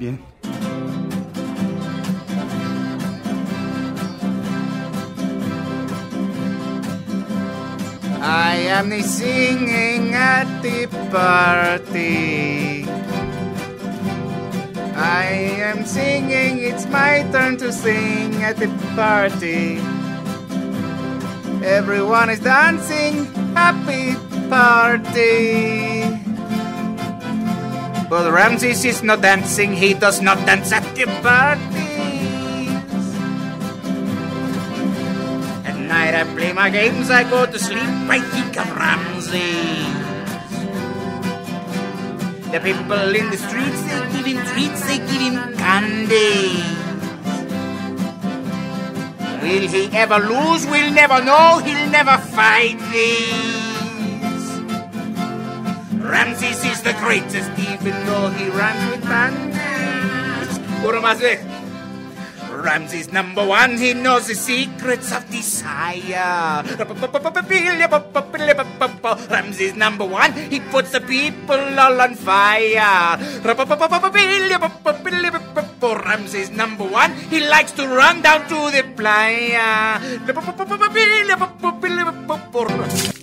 Bien. I am singing at the party. I am singing, it's my turn to sing at the party. Everyone is dancing, happy party. But Ramses is not dancing, he does not dance at the parties. At night I play my games, I go to sleep, I think of Ramses. The people in the streets, they give him treats, they give him candy. Will he ever lose? We'll never know, he'll never fight this. Ramses is the greatest, even though he runs with bandits. Ramses number one, he knows the secrets of desire. Ramses number one, he puts the people all on fire. Ramses number one, he likes to run down to the playa.